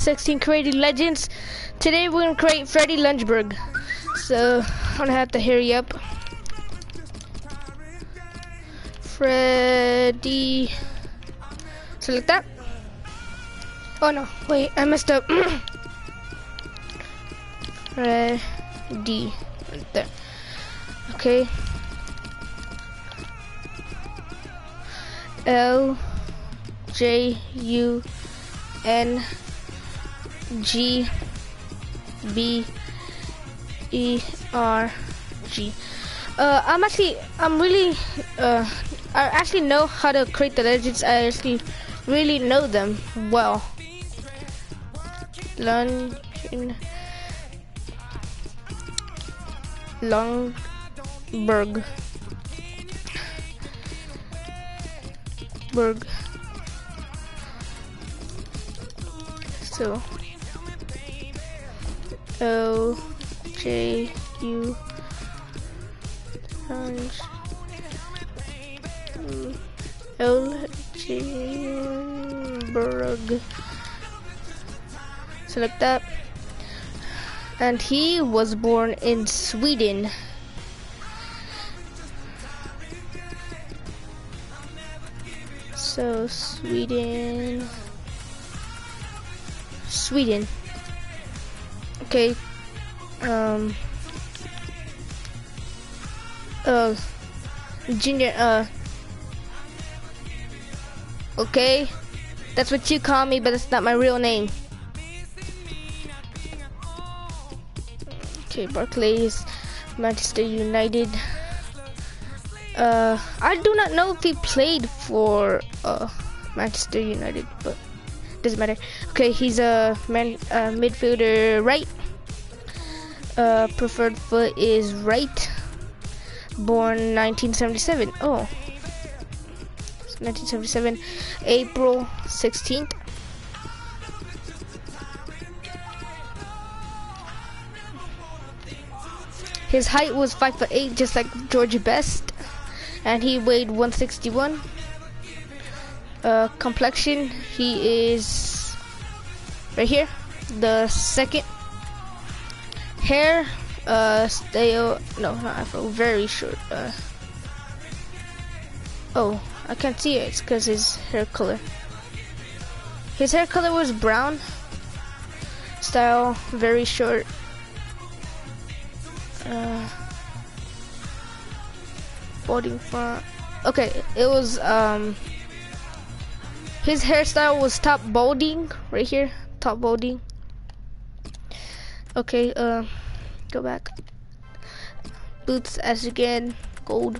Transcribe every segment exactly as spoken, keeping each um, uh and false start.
sixteen creating legends. Today we're gonna create Freddy Lunchberg. So I'm gonna have to hurry up. Freddy. Select that. Oh no, wait, I messed up. Freddy. Right there. Okay. L J U N G B E R G. Uh, I'm actually, I'm really, uh, I actually know how to create the legends. I actually really know them well. Luncheon Lungberg. Berg. So O J U L J Berg. Select that. And he was born in Sweden. So Sweden, Sweden. Okay. Um. Uh. Junior. Uh. Okay. That's what you call me, but that's not my real name. Okay, Barclays, Manchester United. Uh, I do not know if he played for uh, Manchester United, but doesn't matter. Okay, he's a man, uh, midfielder, right. Uh, preferred foot is right. Born nineteen seventy-seven. Oh, nineteen seventy-seven, April sixteenth. His height was five foot eight, just like Georgie Best. And he weighed one sixty-one. Uh, complexion, he is right here, the second. Hair, uh, stay, no, not afro, very short. Uh, oh, I can't see it, it's because his hair color. His hair color was brown. Style, very short. Uh, Balding front. Okay, it was um his hairstyle was top balding right here, top balding. Okay, uh go back. Boots as again, gold.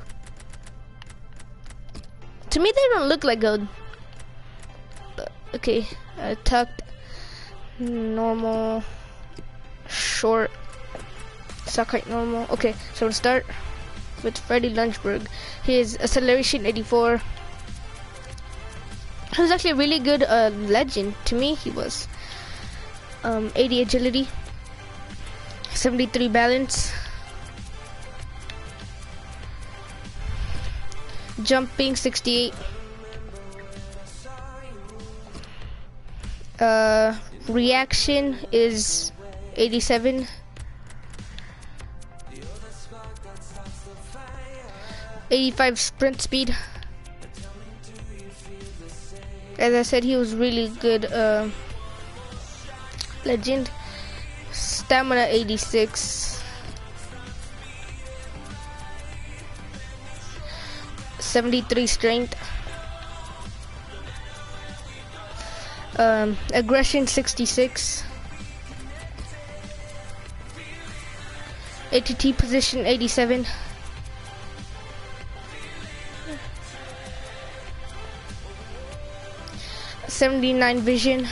To me they don't look like gold. But, okay, uh, tucked, normal, short, sock height normal. Okay, so we'll start with Freddy Lunchberg. His acceleration eighty-four. He was actually a really good uh, legend. To me, he was. Um, eighty agility, seventy-three balance, jumping sixty-eight. Uh, reaction is eighty-seven. eighty-five sprint speed. As I said, he was really good uh, legend. Stamina eighty-six. seventy-three strength. Um, aggression sixty-six. A T T position eighty-seven. seventy-nine vision.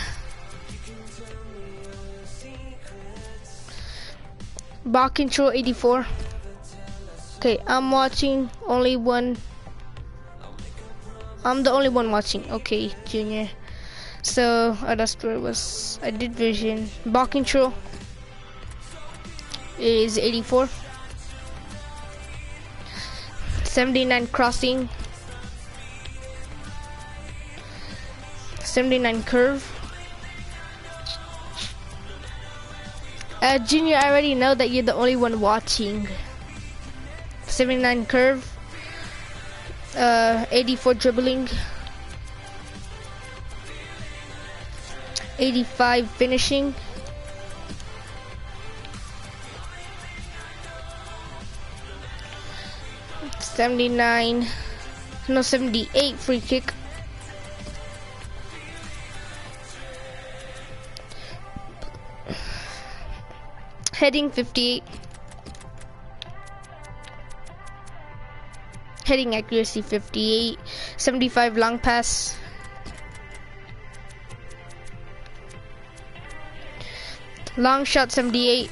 Ball control eighty-four. Okay, I'm watching only one. I'm the only one watching. Okay, Junior. So uh, that's where it was. I did vision. Ball control is eighty-four. seventy-nine crossing. seventy-nine curve. Uh, Junior, I already know that you're the only one watching. seventy-nine curve. Uh, eighty-four dribbling. eighty-five finishing. seventy-nine, no, seventy-eight free kick. Heading fifty-eight. Heading accuracy fifty-eight. seventy-five long pass. Long shot seventy-eight.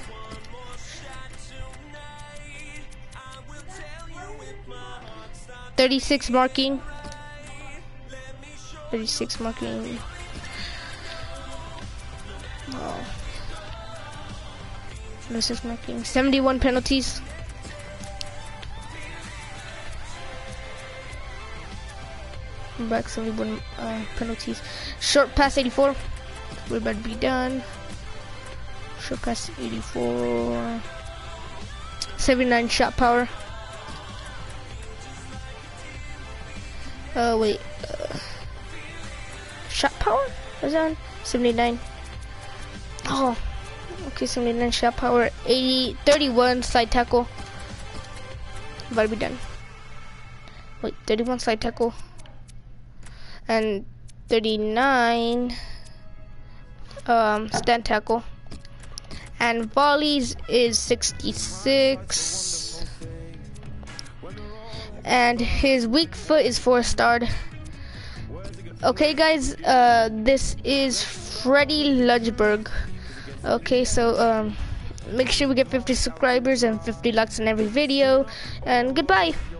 thirty-six marking. thirty-six marking. Oh. thirty-six marking. seventy-one penalties. Back seventy-one uh, penalties. Short pass eighty-four. We're about to be done. Short pass eighty-four. seventy-nine shot power. Uh, wait. Uh, shot power? Is that on? seventy-nine. Oh. Okay, seventy-nine shot power. eighty, thirty-one slide tackle. About to be done. Wait, thirty-one slide tackle. And thirty-nine um, stand tackle. And volleys is sixty-six. And his weak foot is four starred. Okay, guys, uh, this is Freddy Lundberg. Okay, so um, make sure we get fifty subscribers and fifty likes in every video. And goodbye.